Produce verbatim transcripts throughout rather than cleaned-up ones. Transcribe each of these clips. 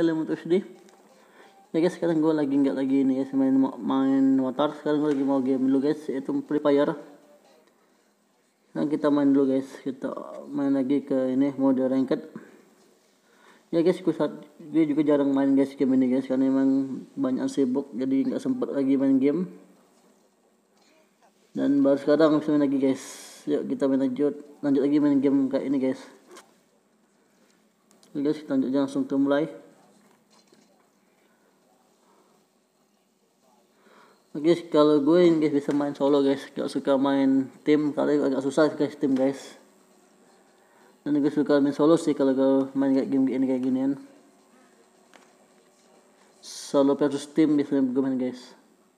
film untuk sedih. Ya guys, sekarang gue lagi nggak lagi ini guys main main motor. Sekarang gue lagi mau game dulu guys, yaitu Free Fire. Nah kita main dulu guys, kita main lagi ke ini mode ranked. Ya guys, gue saat gue juga jarang main guys game ini guys, karena emang banyak sibuk jadi nggak sempet lagi main game. Dan baru sekarang bisa main lagi guys. Yuk kita main lanjut, lanjut lagi main game kayak ini guys. Oke guys, kita lanjut langsung ke mulai. Oke guys, kalau gue ini guys bisa main solo guys, gak suka main tim, karena agak susah guys tim guys. Dan gue suka main solo sih kalau gue main kayak game ini kayak ginian. Solo versus tim biasanya gue main guys.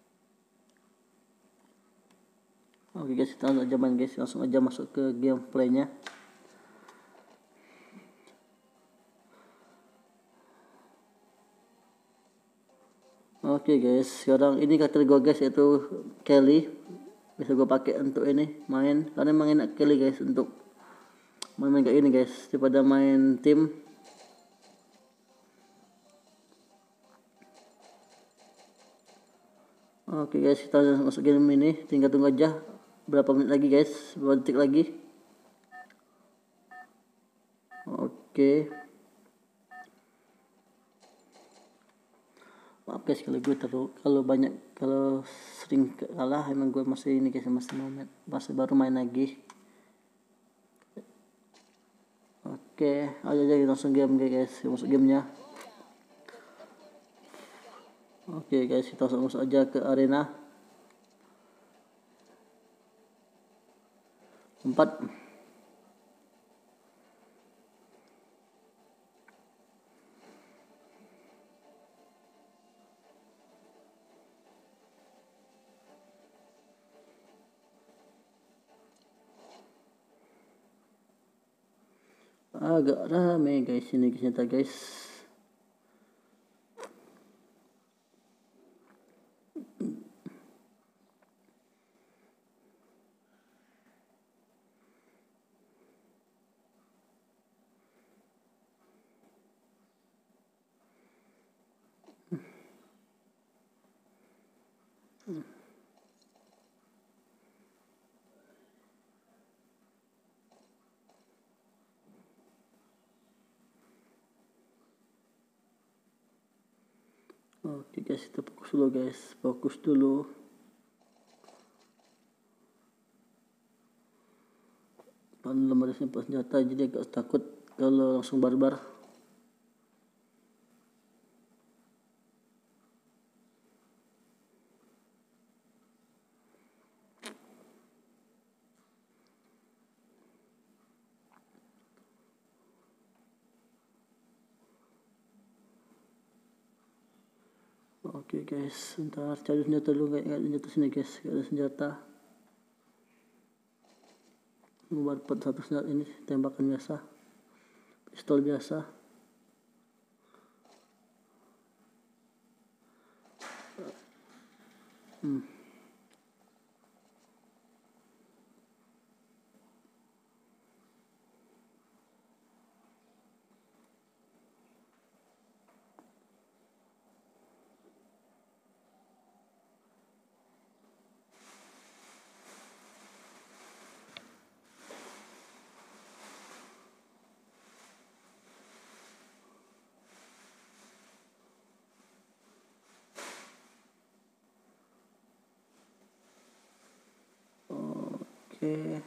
Oke guys, kita langsung aja main guys, langsung aja masuk ke gameplaynya. Oke guys, sekarang ini karakter gue guys yaitu Kelly. Bisa gue pakai untuk ini main, karena emang enak Kelly guys untuk main-main kayak ini guys daripada main tim. Oke guys, kita masuk game ini, tinggal tunggu aja berapa menit lagi guys, berapa detik lagi. Oke. Maaf guys kalau gue terlalu kalau banyak kalau sering kalah, emang gue masih ini guys, masih main, masih baru main lagi. Oke, ayo aja langsung game guys, masuk gamenya. Oke guys, kita langsung masuk aja ke arena empat. Agak rame guys ini ternyata guys. Hmm. Oke guys, kita fokus dulu guys, fokus dulu. Belum ada senjata, jadi agak takut kalau langsung barbar. Oke guys, ntar cari senjata dulu, nggak ada senjata sini guys, nggak ada senjata. Buat satu senjata ini tembakan biasa, pistol biasa. Hmm. Oke.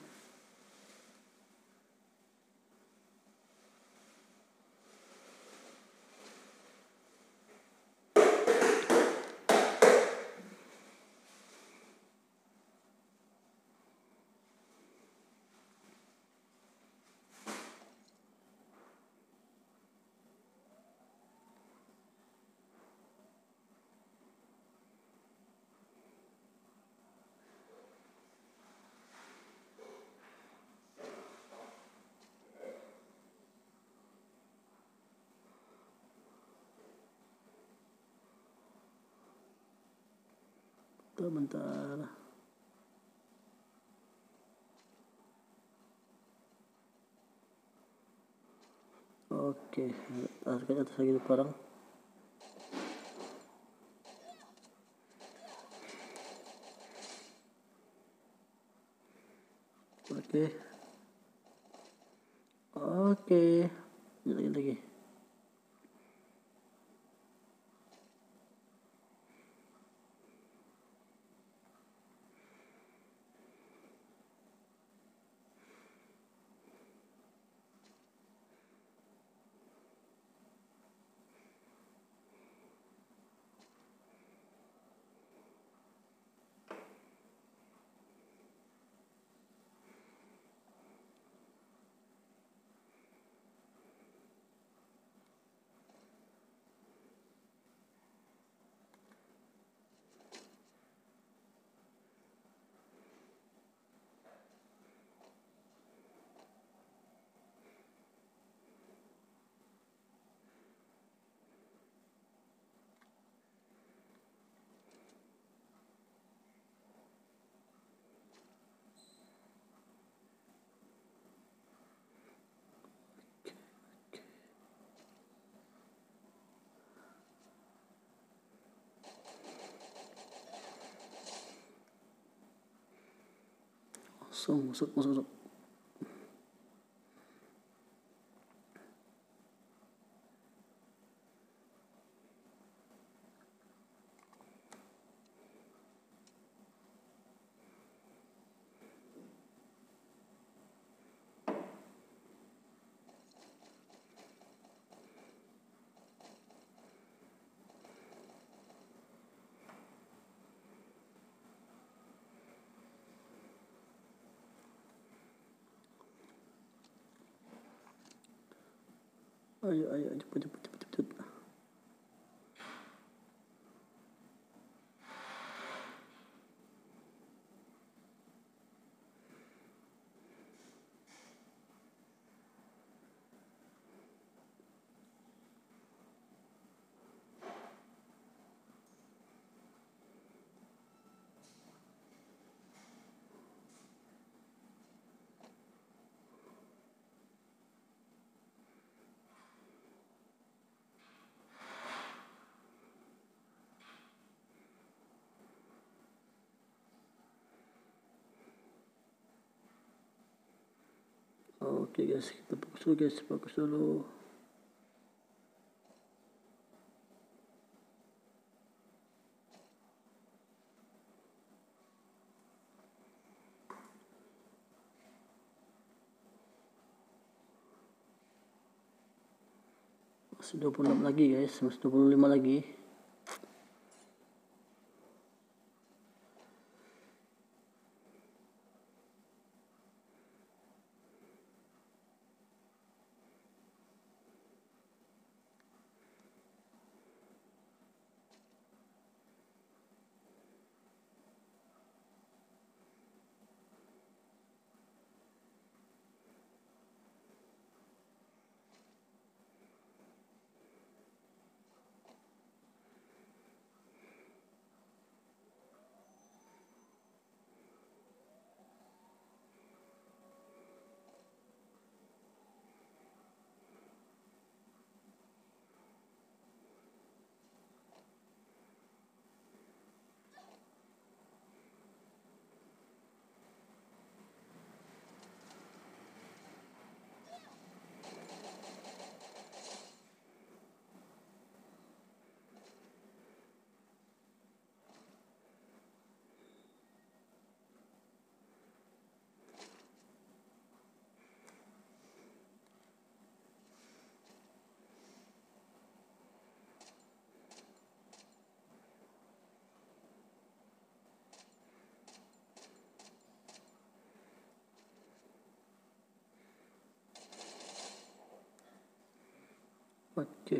Bentar. Oke, tarik ke atas lagi orang. Oke. Oke. Lagi lagi. Masuk, masuk, masuk, masuk. Ayo, ayo, cepet, cepet, cepet, cepet. Oke guys, kita fokus dulu guys, fokus dulu. Masih dua puluh enam lagi guys, masih dua puluh lima lagi. Oke.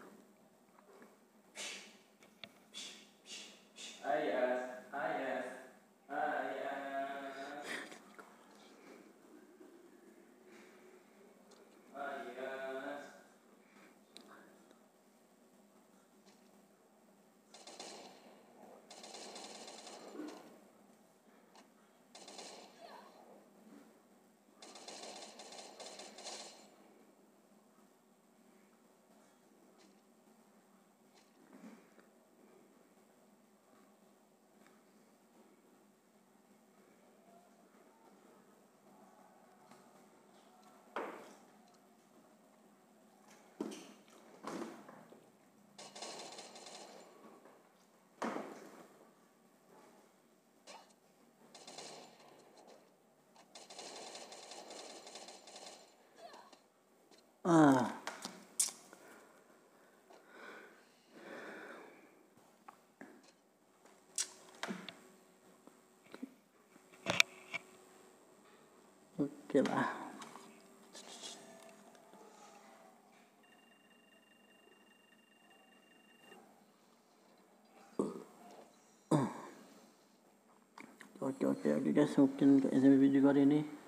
Ayas, ayas, ayas, ayas. Ah. Oke lah. Oke oke oke guys, mungkin ke video hari ini.